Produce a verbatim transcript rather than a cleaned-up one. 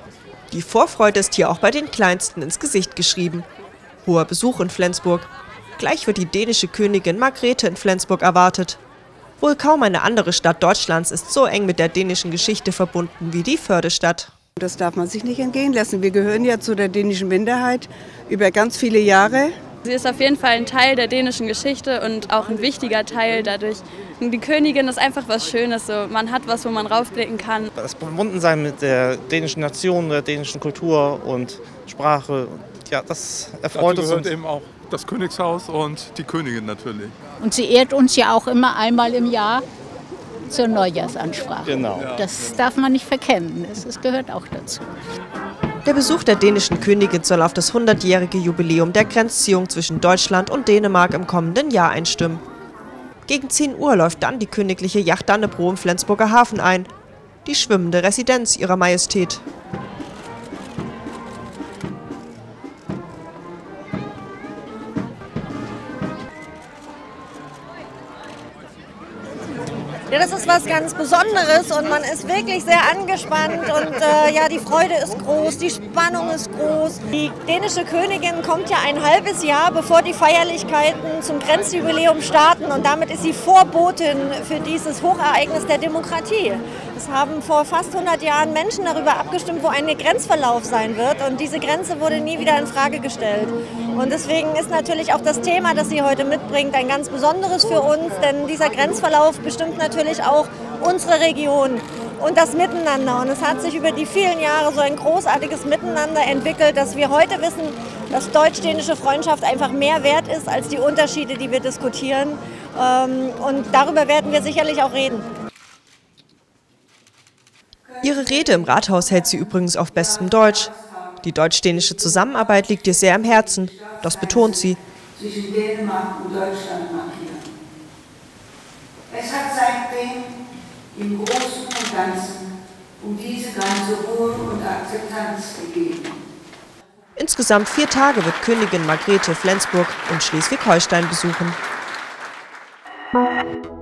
Die Vorfreude ist hier auch bei den Kleinsten ins Gesicht geschrieben. Hoher Besuch in Flensburg. Gleich wird die dänische Königin Margrethe in Flensburg erwartet. Wohl kaum eine andere Stadt Deutschlands ist so eng mit der dänischen Geschichte verbunden wie die Fördestadt. Das darf man sich nicht entgehen lassen. Wir gehören ja zu der dänischen Minderheit über ganz viele Jahre. Sie ist auf jeden Fall ein Teil der dänischen Geschichte und auch ein wichtiger Teil dadurch. Die Königin ist einfach was Schönes, so. Man hat was, wo man raufblicken kann. Das Verbundensein mit der dänischen Nation, der dänischen Kultur und Sprache, ja, das erfreut uns. Dazu gehört uns. eben auch das Königshaus und die Königin natürlich. Und sie ehrt uns ja auch immer einmal im Jahr zur Neujahrsansprache. Genau. Das darf man nicht verkennen, es gehört auch dazu. Der Besuch der dänischen Königin soll auf das hundertjährige Jubiläum der Grenzziehung zwischen Deutschland und Dänemark im kommenden Jahr einstimmen. Gegen zehn Uhr läuft dann die königliche Yacht Dannebrog im Flensburger Hafen ein, die schwimmende Residenz ihrer Majestät. Ja, das ist was ganz Besonderes und man ist wirklich sehr angespannt und äh, ja, die Freude ist groß, die Spannung ist groß. Die dänische Königin kommt ja ein halbes Jahr, bevor die Feierlichkeiten zum Grenzjubiläum starten und damit ist sie Vorbotin für dieses Hochereignis der Demokratie. Es haben vor fast hundert Jahren Menschen darüber abgestimmt, wo ein Grenzverlauf sein wird und diese Grenze wurde nie wieder in Frage gestellt. Und deswegen ist natürlich auch das Thema, das sie heute mitbringt, ein ganz besonderes für uns, denn dieser Grenzverlauf bestimmt natürlich auch unsere Region und das Miteinander. Und es hat sich über die vielen Jahre so ein großartiges Miteinander entwickelt, dass wir heute wissen, dass deutsch-dänische Freundschaft einfach mehr wert ist als die Unterschiede, die wir diskutieren. Und darüber werden wir sicherlich auch reden. Ihre Rede im Rathaus hält sie übrigens auf bestem Deutsch. Die deutsch-dänische Zusammenarbeit liegt ihr sehr am Herzen, das betont sie. Zwischen Dänemark und Deutschland markieren. Es hat seitdem im Großen und Ganzen um diese ganze Ruhe und Akzeptanz gegeben. Insgesamt vier Tage wird Königin Margrethe Flensburg und Schleswig-Holstein besuchen.